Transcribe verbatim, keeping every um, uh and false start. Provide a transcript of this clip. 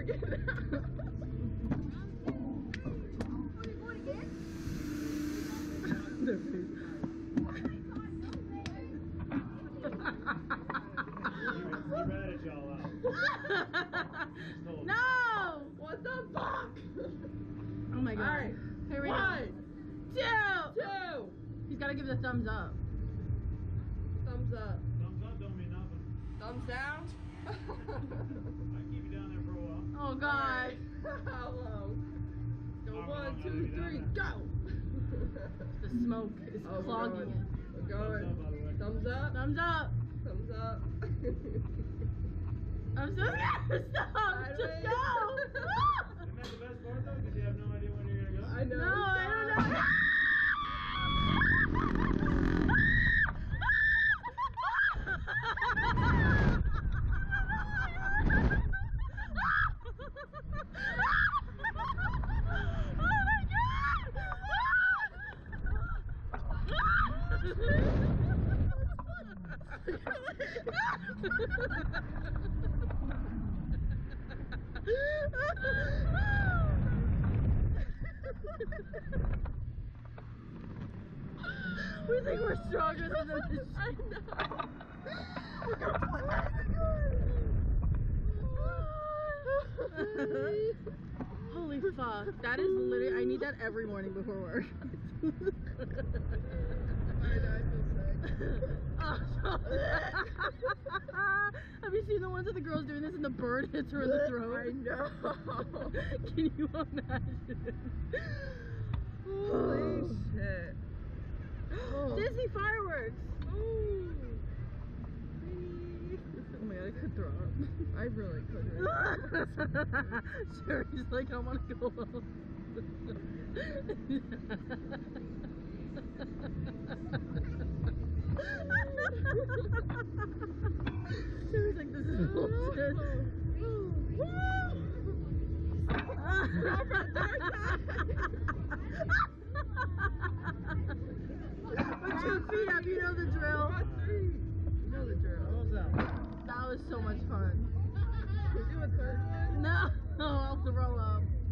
again. Are you going again? Their face. You ratted y'all out. No! What the fuck? Oh my god. Alright. Here we One, go. Two! two. He's gotta give the thumbs up. Thumbs up. Thumbs up don't mean nothing. Thumbs down. I can keep you down there for a while. Oh god. Hello. Go Alright, one, well, two, I'm three, gonna go. The smoke is Oh, we're clogging going. it. We're Thumbs up, by going. the way. Thumbs up. Thumbs up. Thumbs up. I'm so scared. Stop. Sideways. Just go. Isn't that the best part though? Because you have no idea when you're gonna go. I know. No, I don't know. We think we're stronger than this. I know. We're gonna play. Holy fuck. That is literally, I need that every morning before work. I know, I feel sick. Have you seen the ones of the girls doing this and the bird hits her in the throat? I know. Can you imagine? Holy shit. Disney fireworks! Oh my god, I could throw up. I really could. Sure, he's like, I want to go home. Sherry's like, this is bullshit. Put your feet up, you know the drill. You know the drill. That was so much fun. Can we do a third one? No, I'll throw up.